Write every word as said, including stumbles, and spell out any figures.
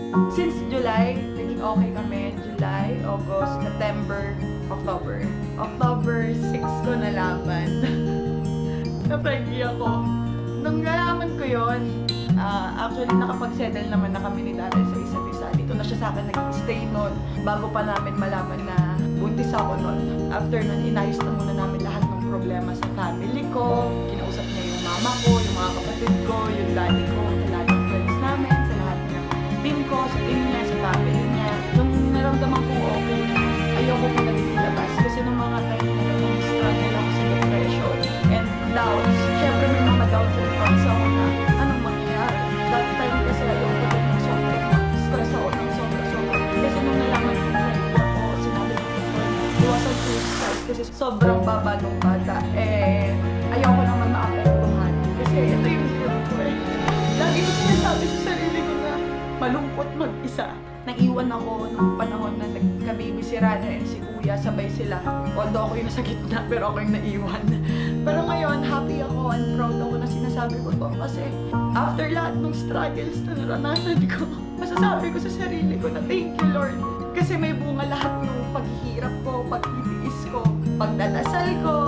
Since July, naging okay kami. July, August, September, October. October six ko nalaman. Na-pregnant ako. Nung nalaman ko yun, uh, actually nakapag-settle naman na kami ni tatay sa isa't isa. Dito na siya sa akin nag-stay noon. Bago pa namin malaman na buntis ako noon. After nun, inayos na muna namin lahat ng problema sa family ko. Kinausap niya yung mama ko, yung mga kapatid ko, yung daddy ko, sa lahat ng friends namin, sa lahat ng team ko, sa team niya, sa family niya. Nung naramdaman ko okay, ayoko ko na lumabas. Kasi nung mga time na nung struggle ako sa depression and doubts, syempre may mga doubts and thoughts ako na anong mangyayari. That time kasi ayoko ko din ng sobrang stress ako ng sobra-sobra. Kasi nung nalaman ko na ako, sinabi ko ko iwasan suicide kasi sobrang baba nung bata. Eh, ayoko naman maapektuhan. Kasi ito yung group ko eh. Lagi ko sinasabi sa sarili ko na malungkot mag-isa. Naiwan ako nung panahon na nagka-baby si Rana and si Kuya, sabay sila. Although ako yung nasa gitna, pero ako yung naiwan. Pero ngayon, happy ako and proud ako na sinasabi ko to kasi after lahat ng struggles na naranasan ko, masasabi ko sa sarili ko na thank you Lord. Kasi may bunga lahat ng paghihirap ko, pagtitiis ko, pagdadasal ko,